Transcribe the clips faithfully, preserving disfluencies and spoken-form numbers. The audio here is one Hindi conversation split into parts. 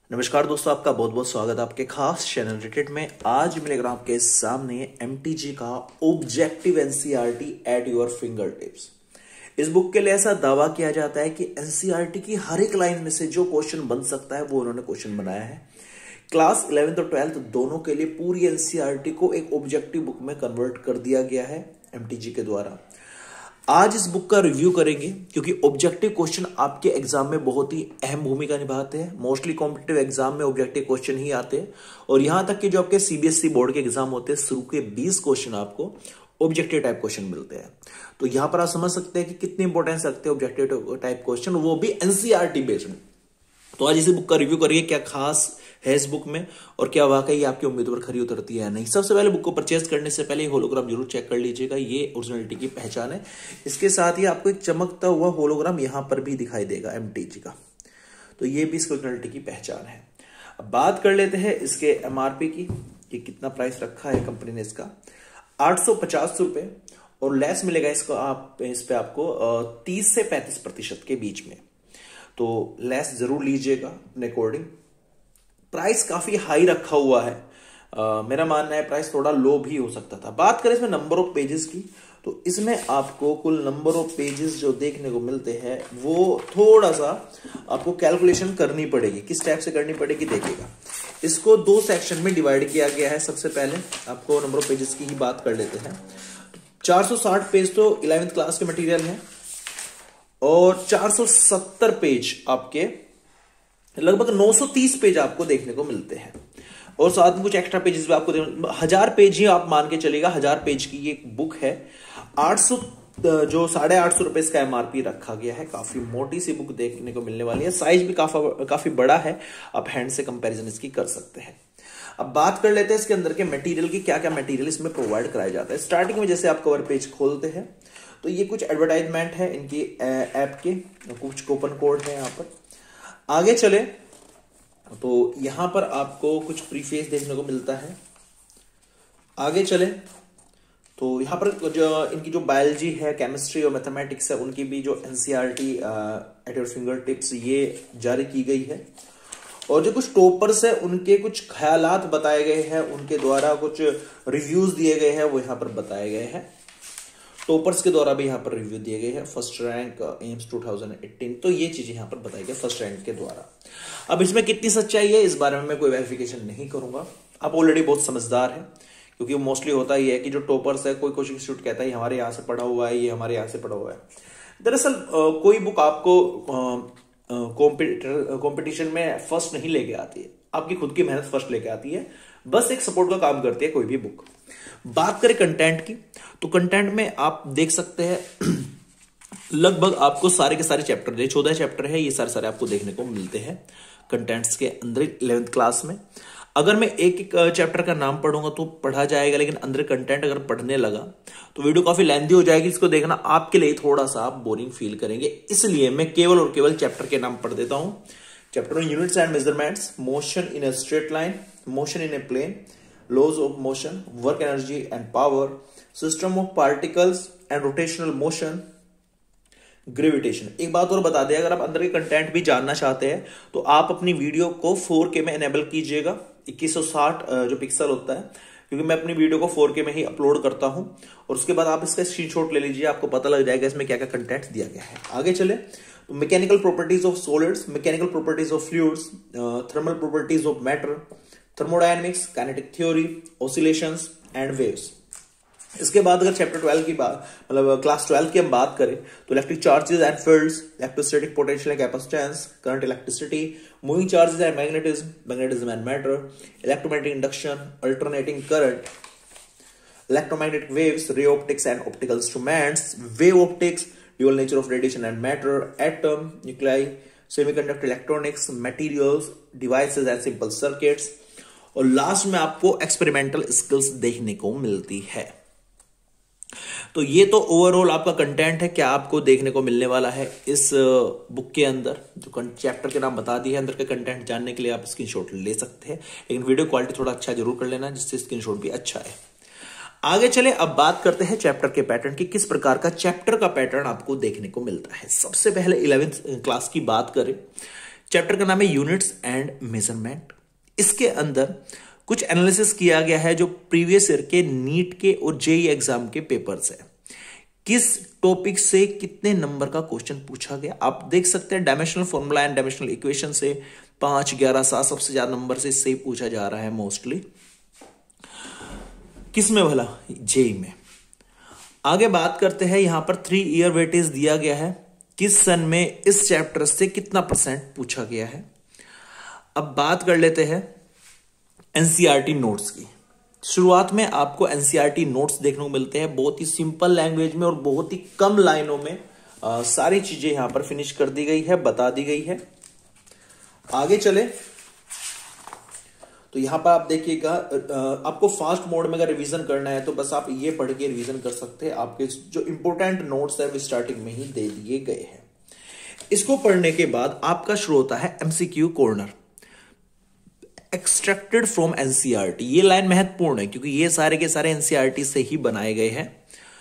नमस्कार दोस्तों, आपका बहुत बहुत स्वागत है आपके खास चैनल रिटेट में। आज मैं लेकर आपके सामने एमटीजी का objective NCERT at your fingertips. इस बुक के लिए ऐसा दावा किया जाता है कि एनसीईआरटी की हर एक लाइन में से जो क्वेश्चन बन सकता है वो उन्होंने क्वेश्चन बनाया है। क्लास इलेवेंथ और ट्वेल्थ दोनों के लिए पूरी एनसीईआरटी को एक ऑब्जेक्टिव बुक में कन्वर्ट कर दिया गया है एमटीजी के द्वारा। आज इस बुक का रिव्यू करेंगे क्योंकि ऑब्जेक्टिव क्वेश्चन आपके एग्जाम में बहुत ही अहम भूमिका निभाते हैं। मोस्टली कॉम्पिटिटिव एग्जाम में ऑब्जेक्टिव क्वेश्चन ही आते हैं और यहां तक कि जो आपके सीबीएसई बोर्ड के एग्जाम होते हैं शुरू के बीस क्वेश्चन आपको ऑब्जेक्टिव टाइप क्वेश्चन मिलते हैं। तो यहां पर आप समझ सकते हैं कि कितनी इंपॉर्टेंस रखते हैं ऑब्जेक्टिव टाइप क्वेश्चन, वो भी एनसीईआरटी बेस्ड। तो आज इसी बुक का रिव्यू करिए, क्या खास है इस बुक में और क्या वाकई आपकी उम्मीद पर खरी उतरती है या नहीं। सबसे पहले बुक को परचेज करने से पहले होलोग्राम जरूर चेक कर लीजिएगा, ये ओरिजिनलिटी की पहचान है। इसके साथ ही आपको एक चमकता हुआ होलोग्राम यहां पर भी दिखाई देगा एमटीजी का, तो ये भी इसकी ओरिजिनलिटी की पहचान है। अब बात कर लेते हैं इसके एमआरपी की कि कितना प्राइस रखा है कंपनी ने इसका। आठ सौ पचास रुपए और लेस मिलेगा इसको आप इस पे आपको तीस से पैंतीस प्रतिशत के बीच में, तो लेस जरूर लीजिएगा अपने अकॉर्डिंग। प्राइस काफी हाई रखा हुआ है, आ, मेरा मानना है प्राइस थोड़ा लो भी हो सकता था। बात करें इसमें नंबर ऑफ पेजेस की, तो इसमें आपको कुल नंबर ऑफ पेजेस जो देखने को मिलते हैं वो थोड़ा सा आपको कैलकुलेशन करनी पड़ेगी। किस टाइप से करनी पड़ेगी देखिएगा। इसको दो सेक्शन में डिवाइड किया गया है। सबसे पहले आपको नंबर ऑफ पेजेस की ही बात कर लेते हैं। चार सौ साठ पेज तो इलेवेंथ क्लास के मटेरियल है और चार सौ सत्तर पेज आपके लगभग नौ सौ तीस पेज आपको देखने को मिलते हैं और साथ में कुछ एक्स्ट्रा पेजेस भी आपको हजार पेज ही आप मान के चलेगा। हजार पेज की ये बुक है। आठ सौ जो साढ़े आठ सौ रुपए इसका एमआरपी रखा गया है। काफी मोटी सी बुक देखने को मिलने वाली है। साइज भी काफी काफी बड़ा है, आप हैंड से कंपैरिजन इसकी कर सकते हैं। अब बात कर लेते हैं इसके अंदर के मटेरियल की, क्या क्या मटेरियल इसमें प्रोवाइड कराया जाता है। स्टार्टिंग में जैसे आप कवर पेज खोलते हैं तो ये कुछ एडवर्टाइजमेंट है इनकी ऐप के, कुछ कूपन कोड है यहाँ पर। आगे चले तो यहां पर आपको कुछ प्रीफेस देखने को मिलता है। आगे चले तो यहां पर जो इनकी जो बायोलॉजी है, केमिस्ट्री और मैथमेटिक्स है, उनकी भी जो NCERT at your fingertips ये जारी की गई है। और जो कुछ टॉपर्स है उनके कुछ ख्यालात बताए गए हैं, उनके द्वारा कुछ रिव्यूज दिए गए हैं वो यहां पर बताए गए हैं। टॉपर्स के द्वारा भी यहाँ पर रिव्यू दिए गए हैं। फर्स्ट रैंक एम्स दो हज़ार अठारह, तो ये चीजें यहाँ पर बताई गई फर्स्ट रैंक के द्वारा। अब इसमें कितनी सच्चाई है इस बारे में मैं कोई वेरिफिकेशन नहीं करूंगा, आप ऑलरेडी बहुत समझदार हैं। क्योंकि मोस्टली होता ही है कि जो टॉपर्स है, कोई कोचिंग इंस्टीट्यूट कहता है हमारे यहाँ से पढ़ा हुआ है, ये हमारे यहाँ से पढ़ा हुआ है। दरअसल कोई बुक आपको कॉम्पिटिशन में फर्स्ट नहीं लेके आती है, आपकी खुद की मेहनत फर्स्ट लेके आती है, बस एक सपोर्ट का काम करती है कोई भी बुक। बात करें कंटेंट की, तो कंटेंट में आप देख सकते हैं लगभग आपको सारे के सारे चैप्टर, चौदह चैप्टर है, ये सारे सारे आपको देखने को मिलते हैं कंटेंट्स के अंदर इलेवेंथ क्लास में। अगर मैं एक एक चैप्टर का नाम पढ़ूंगा तो पढ़ा जाएगा, लेकिन अंदर कंटेंट अगर पढ़ने लगा तो वीडियो काफी लेंथी हो जाएगी। इसको देखना आपके लिए थोड़ा सा आप बोरिंग फील करेंगे, इसलिए मैं केवल और केवल चैप्टर के नाम पढ़ देता हूं। Chapter units and measurements, motion in a straight line, motion in a plane, laws of motion, work energy and power, system of particles and rotational motion, gravitation। एक बात और बता दें, अगर आप अंदर के कंटेंट भी जानना चाहते हैं तो आप अपनी वीडियो को फोर के में एनेबल कीजिएगा। इक्कीस सौ साठ जो पिक्सल होता है, क्योंकि मैं अपनी वीडियो को फोर के में ही अपलोड करता हूं। और उसके बाद आप इसका स्क्रीनशॉट ले लीजिए, आपको पता लग जाएगा इसमें क्या क्या कंटेंट दिया गया है। आगे चले तो mechanical properties of solids, mechanical properties of fluids, thermal properties of matter, thermodynamics, kinetic theory, oscillations and waves. इसके बाद अगर चैप्टर ट्वेल्व की बात, मतलब क्लास ट्वेल्व की हम बात करें तो electric charges and fields, electrostatic potential and capacitance, current electricity, moving charges and magnetism, magnetism and matter, electromagnetic induction, alternating current, electromagnetic waves, ray optics and optical instruments, wave optics, dual nature of radiation and matter, atom, nuclei, semiconductor electronics, materials, devices and simple circuits. और लास्ट में आपको एक्सपेरिमेंटल स्किल्स देखने को मिलती है। तो ये तो ओवरऑल आपका कंटेंट है, क्या आपको देखने को मिलने वाला है इस बुक के अंदर। जो चैप्टर के नाम बता दिए अंदर के कंटेंट जानने के लिए आप स्क्रीनशॉट ले सकते हैं, लेकिन वीडियो क्वालिटी थोड़ा अच्छा जरूर कर लेना जिससे स्क्रीनशॉट भी अच्छा है। आगे चले, अब बात करते हैं चैप्टर के पैटर्न की, किस प्रकार का चैप्टर का पैटर्न आपको देखने को मिलता है। सबसे पहले इलेवेंथ क्लास की बात करें चैप्टर का नाम है यूनिट्स एंड मेजरमेंट। इसके अंदर कुछ एनालिसिस किया गया है जो प्रीवियस ईयर के नीट के और जेई एग्जाम के पेपर्स है, किस टॉपिक से कितने नंबर का क्वेश्चन पूछा गया। आप देख सकते हैं dimensional formula and dimensional equation से पांच ग्यारह सात सबसे ज्यादा नंबर से इससे ही पूछा जा रहा है मोस्टली। किस में भला? जेई में। आगे बात करते हैं, यहां पर थ्री ईयर वेटेज दिया गया है, किस सन में इस चैप्टर से कितना परसेंट पूछा गया है। अब बात कर लेते हैं एनसीईआरटी नोट्स की। शुरुआत में आपको एनसीईआरटी नोट्स देखने को मिलते हैं, बहुत ही सिंपल लैंग्वेज में और बहुत ही कम लाइनों में आ, सारी चीजें यहां पर फिनिश कर दी गई है, बता दी गई है। आगे चले तो यहां पर आप देखिएगा, आपको फास्ट मोड में अगर रिवीजन करना है तो बस आप ये पढ़ के रिवीजन कर सकते हैं। आपके जो इंपॉर्टेंट नोट्स है वो स्टार्टिंग में ही दे दिए गए हैं। इसको पढ़ने के बाद आपका शुरू होता है MCQ corner, extracted from NCERT. ये लाइन महत्वपूर्ण है क्योंकि ये सारे के सारे एनसीईआरटी से ही बनाए गए हैं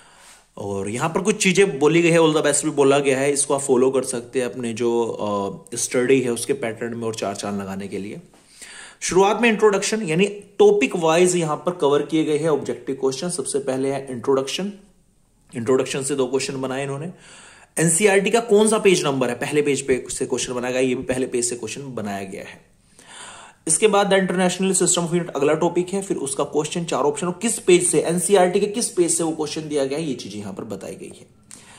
और यहां पर कुछ चीजें बोली गई है, ऑल द बेस्ट भी बोला गया है। इसको आप फॉलो कर सकते हैं अपने जो स्टडी है उसके पैटर्न में और चार चांद लगाने के लिए। शुरुआत में इंट्रोडक्शन यानी टॉपिक वाइज यहां पर कवर किए गए हैं ऑब्जेक्टिव क्वेश्चन। सबसे पहले है इंट्रोडक्शन। इंट्रोडक्शन से दो क्वेश्चन बनाए इन्होंने। एनसीईआरटी का कौन सा पेज नंबर है, पहले पेज पे से क्वेश्चन बनाया गया, ये भी पहले पेज से क्वेश्चन बनाया गया है। इसके बाद the international system of unit अगला टॉपिक है, फिर उसका क्वेश्चन, चार ऑप्शन और किस पेज से, एनसीईआरटी के किस पेज से वो क्वेश्चन दिया गया है, ये चीजें यहां पर बताई गई है।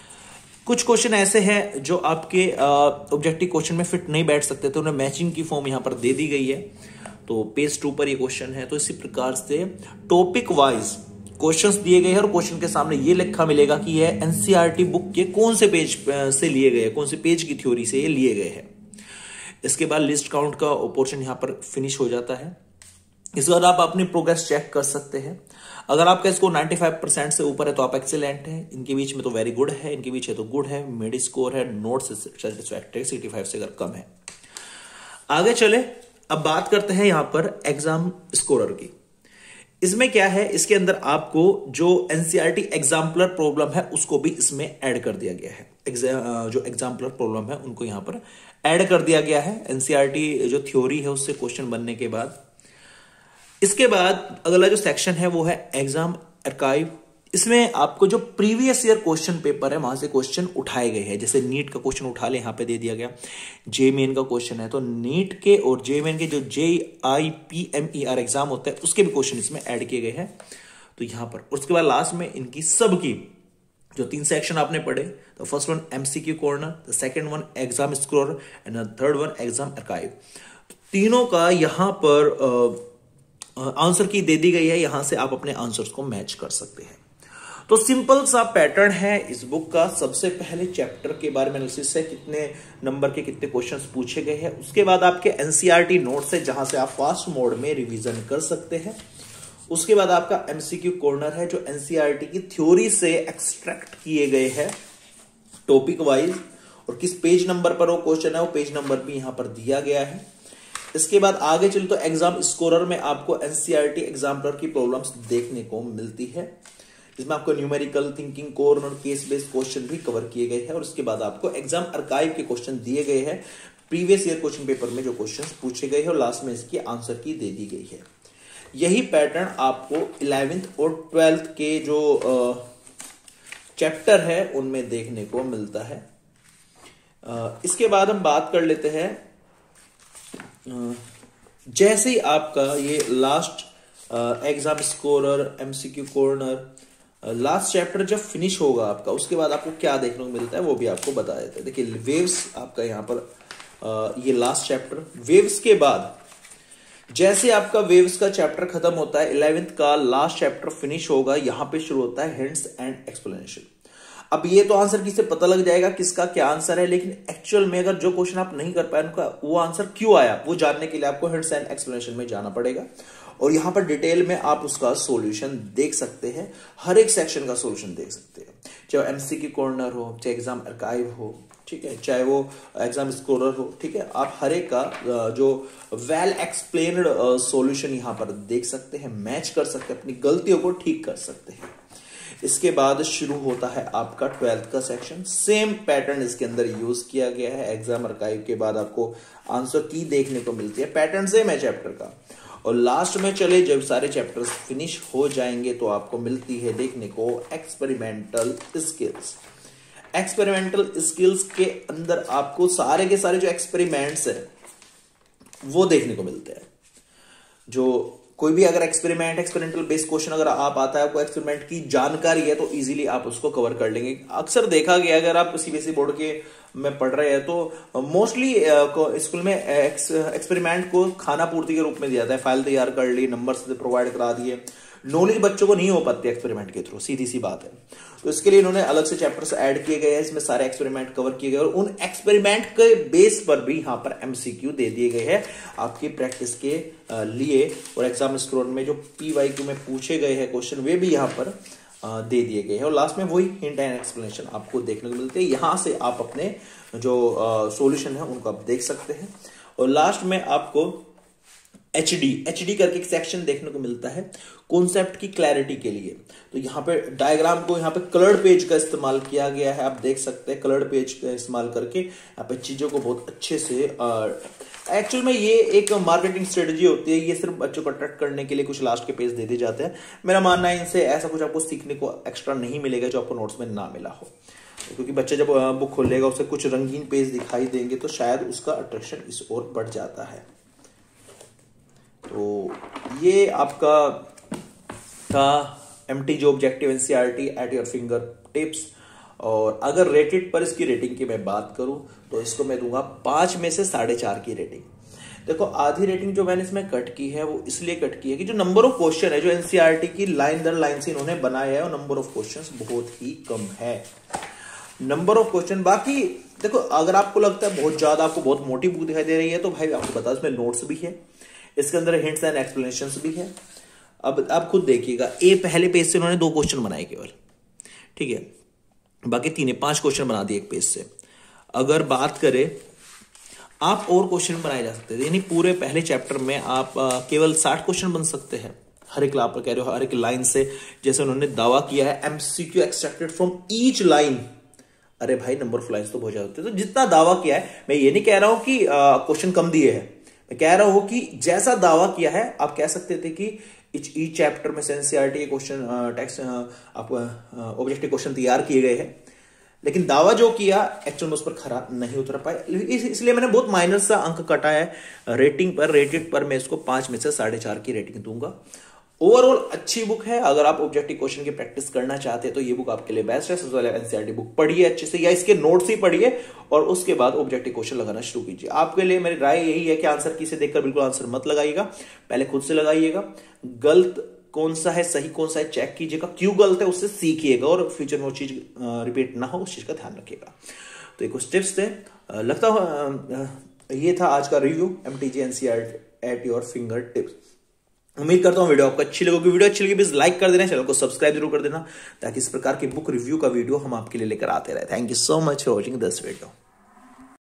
कुछ क्वेश्चन ऐसे हैं जो आपके ऑब्जेक्टिव क्वेश्चन में फिट नहीं बैठ सकते थे, उन्हें मैचिंग की फॉर्म यहां पर दे दी गई है, तो पेज टू पर ये क्वेश्चन है। तो इसी प्रकार से टॉपिक वाइज क्वेश्चंस दिए गए हैं और क्वेश्चन के सामने ये लिखा मिलेगा कि यह एनसीईआरटी बुक के कौन से पेज से लिए गए, कौन से पेज की थ्योरी से ये लिए गए हैं। इसके बाद लिस्ट काउंट का पोर्शन यहां पर फिनिश हो जाता है। इसके बाद आप अपनी प्रोग्रेस चेक कर सकते हैं। अगर आपका स्कोर पचानवे परसेंट से ऊपर है तो आप एक्सीलेंट है, इनके बीच में तो वेरी गुड है, इनके बीच है तो गुड है, मिड स्कोर है, नोट सेटिस्फैक्टरी, पचहत्तर से अगर कम है। आगे चले, अब बात करते हैं यहां पर एग्जाम स्कोरर की। इसमें क्या है, इसके अंदर आपको जो एनसीईआरटी एग्जाम्पलर प्रॉब्लम है उसको भी इसमें ऐड कर दिया गया है। जो एग्जाम्पलर प्रॉब्लम है उनको यहां पर ऐड कर दिया गया है एनसीईआरटी जो थ्योरी है उससे क्वेश्चन बनने के बाद। इसके बाद अगला जो सेक्शन है वो है एग्जाम आर्काइव। इसमें आपको जो प्रीवियस ईयर क्वेश्चन पेपर है वहां से क्वेश्चन उठाए गए हैं। जैसे नीट का क्वेश्चन उठा ले, यहां पे दे दिया गया। जे मेन का क्वेश्चन है तो नीट के और जे मेन के जो J I P M E R exam होता है उसके भी क्वेश्चन इसमें ऐड किए गए हैं। तो यहां पर उसके बाद लास्ट में इनकी सबकी जो तीन सेक्शन आपने पढ़े, तो first one MCQ corner, the second one exam scorer and the third one exam archive. तीनों का यहां पर आंसर की दे दी गई है, यहां से आप अपने आंसर्स को मैच कर सकते हैं। तो सिंपल सा पैटर्न है इस बुक का। सबसे पहले चैप्टर के बारे में एनालिसिस है, कितने नंबर के कितने क्वेश्चंस पूछे गए हैं। उसके बाद आपके एनसीईआरटी नोट्स है जहां से आप फास्ट मोड में रिवीजन कर सकते हैं। उसके बाद आपका एमसीक्यू कॉर्नर है जो एनसीईआरटी की थ्योरी से एक्सट्रैक्ट किए गए हैं टॉपिक वाइज, और किस पेज नंबर पर वो क्वेश्चन है वो पेज नंबर भी यहां पर दिया गया है। इसके बाद आगे चले तो एग्जाम स्कोरर में आपको एनसीईआरटी एग्जाम्पलर की प्रॉब्लम्स देखने को मिलती है, जिसमें आपको numerical, thinking, corner, case based question भी कवर किए गए हैं। और उसके बाद आपको एग्जाम आर्काइव के क्वेश्चन दिए गए हैं, प्रीवियस ईयर क्वेश्चन पेपर में जो क्वेश्चन पूछे गए हैं, और लास्ट में इसकी आंसर की दे दी गई है। यही पैटर्न आपको इलेवेंथ और ट्वेल्थ के जो चैप्टर है उनमें देखने को मिलता है। इसके बाद हम बात कर लेते हैं, जैसे ही आपका ये last exam scorer, MCQ corner, last chapter जब फिनिश होगा आपका, उसके बाद आपको क्या देखने को मिलता है वो भी आपको बता देते हैं। देखिए वेव्स आपका यहां पर आ, ये लास्ट चैप्टर, वेव्स के बाद जैसे आपका वेव्स का चैप्टर खत्म होता है, इलेवेंथ का लास्ट चैप्टर फिनिश होगा, यहां पे शुरू होता है हिंट्स एंड एक्सप्लेनेशन। अब ये तो आंसर किसे पता लग जाएगा किसका क्या आंसर है, लेकिन एक्चुअल में अगर जो क्वेश्चन आप नहीं कर पाए उनका वो आंसर क्यों आया वो जानने के लिए आपको हिंट्स एंड एक्सप्लेनेशन में जाना पड़ेगा, और यहां पर डिटेल में आप उसका सॉल्यूशन देख सकते हैं, हर एक सेक्शन का सॉल्यूशन देख सकते हैं, चाहे एमसीक्यू कॉर्नर हो, चाहे एग्जाम आर्काइव हो, ठीक है, चाहे वो एग्जाम स्कोरर हो, ठीक है। आप हर एक का जो वेल एक्सप्लेन्ड सॉल्यूशन यहां पर देख सकते हैं, मैच कर सकते हैं, अपनी गलतियों को ठीक कर सकते हैं। इसके बाद शुरू होता है आपका ट्वेल्थ का सेक्शन। सेम पैटर्न इसके अंदर यूज किया गया है। एग्जाम आर्काइव के बाद आपको आंसर की देखने को मिलती है, पैटर्न सेम है चैप्टर का। और लास्ट में चले जब सारे चैप्टर्स फिनिश हो जाएंगे तो आपको मिलती है देखने को एक्सपेरिमेंटल स्किल्स। एक्सपेरिमेंटल स्किल्स के अंदर आपको सारे के सारे जो एक्सपेरिमेंट्स है वो देखने को मिलते हैं। जो कोई भी अगर एक्सपेरिमेंट एक्सपेरिमेंटल बेस्ड क्वेश्चन अगर आप आता है, आपको एक्सपेरिमेंट की जानकारी है तो इजीली आप उसको कवर कर लेंगे। अक्सर देखा गया अगर आप सीबीएसई बोर्ड के में पढ़ रहे हैं तो मोस्टली स्कूल में एक्सपेरिमेंट को खाना पूर्ति के रूप में दिया जाता है। फाइल तैयार कर ली, नंबर्स प्रोवाइड करा दिए, नॉलेज बच्चों को नहीं हो पाती एक्सपेरिमेंट के थ्रू, सीधी सी बात है। तो इसके लिए इन्होंने अलग से चैप्टर्स ऐड किए गए हैं, इसमें सारे एक्सपेरिमेंट कवर किए गए और उन एक्सपेरिमेंट के बेस पर भी यहाँ पर एमसीक्यू दे दिए गए हैं आपकी प्रैक्टिस के लिए। और एग्जाम स्कोर में जो पीवाईक्यू में पूछे गए हैं क्वेश्चन वे भी यहाँ पर दे दिए गए हैं। और लास्ट में वही हिंट एंड एक्सप्लेनेशन आपको देखने को मिलते हैं। यहां से आप अपने जो सॉल्यूशन है उनको आप देख सकते हैं। और लास्ट में आपको एच डी एच डी करके एक सेक्शन देखने को मिलता है कॉन्सेप्ट की क्लैरिटी के लिए। तो यहाँ पे डायग्राम को यहाँ पे कलर्ड पेज का इस्तेमाल किया गया है, आप देख सकते हैं कलर्ड पेज का इस्तेमाल करके यहाँ पे चीजों को बहुत अच्छे से। एक्चुअल में ये एक मार्केटिंग स्ट्रेटजी होती है, ये सिर्फ बच्चों को अट्रैक्ट करने के लिए कुछ लास्ट के पेज दे दिए जाते हैं। मेरा मानना है इनसे ऐसा कुछ आपको सीखने को एक्स्ट्रा नहीं मिलेगा जो आपको नोट्स में ना मिला हो, क्योंकि बच्चे जब बुक खोलेगा उसे कुछ रंगीन पेज दिखाई देंगे तो शायद उसका अट्रैक्शन इस ओर बढ़ जाता है। तो ये आपका था MTG objective NCERT at your fingertips. और अगर रेटेड पर इसकी रेटिंग की मैं बात करूं तो इसको मैं दूंगा पांच में से साढ़े चार की रेटिंग। देखो आधी रेटिंग जो मैंने इसमें कट की है वो इसलिए कट की है कि जो नंबर ऑफ क्वेश्चन है जो एनसीईआरटी की लाइन दर लाइन से इन्होंने बनाया है और नंबर ऑफ क्वेश्चंस बहुत ही कम है। नंबर ऑफ क्वेश्चन बाकी देखो अगर आपको लगता है बहुत ज्यादा आपको बहुत मोटी बुक दिखाई दे रही है तो भाई आपको बता इसमें नोट्स भी है, इसके अंदर हिंट्स एंड एक्सप्लेनेशंस भी है। अब आप खुद देखिएगा, ए पहले पेज से उन्होंने दो क्वेश्चन बनाए केवल, ठीक है, बाकी तीन पांच क्वेश्चन बना दिए एक पेज से। अगर बात करें आप और क्वेश्चन बनाए जा सकते हैं, यानी पूरे पहले चैप्टर में आप आ, केवल साठ क्वेश्चन बन सकते हैं हर एक आप कह रहे हो हर एक लाइन से, जैसे उन्होंने दावा किया है MCQ extracted from each line. अरे भाई नंबर ऑफ लाइन्स तो बहुत ज्यादा होते हैं, तो जितना दावा किया है, मैं ये नहीं कह रहा हूं कि क्वेश्चन कम दिए हैं, मैं कह रहा हूं कि जैसा दावा किया है आप कह सकते थे कि ईच चैप्टर में एनसीईआरटी के क्वेश्चन टेक्स्ट आप ऑब्जेक्टिव क्वेश्चन तैयार किए गए हैं, लेकिन दावा जो किया एक्चुअल में उस पर खरा नहीं उतर पाए, इस, इसलिए मैंने बहुत माइनर सा अंक कटा है रेटिंग पर। रेटेड पर मैं इसको पांच में से साढ़े चार की रेटिंग दूंगा। ओवरऑल अच्छी बुक है, अगर आप ऑब्जेक्टिव क्वेश्चन की प्रैक्टिस करना चाहते हैं तो ये बुक आपके लिए बेस्ट है। सबसे पहले एनसीईआरटी बुक पढ़िए अच्छे से या इसके नोट्स ही पढ़िए और उसके बाद ऑब्जेक्टिव क्वेश्चन लगाना शुरू कीजिए। आपके लिए मेरी राय यही है कि आंसर की से देखकर बिल्कुल आंसर मत लगाइएगा, पहले खुद से लगाइएगा। गलत कौन सा है सही कौन सा है चेक कीजिएगा, क्यों गलत है उससे सीखिएगा और फ्यूचर में वो चीज रिपीट ना हो उस चीज का ध्यान रखिएगा। तो ये कुछ टिप्स थे, लगता है ये था आज का review MTG NCERT at your fingertips. उम्मीद करता हूं वीडियो आपको अच्छी लगेगी। वीडियो अच्छी लगी प्लीज लाइक कर देना, चैनल को सब्सक्राइब जरूर कर देना ताकि इस प्रकार की बुक रिव्यू का वीडियो हम आपके लिए लेकर आते रहे। Thank you so much for watching this video.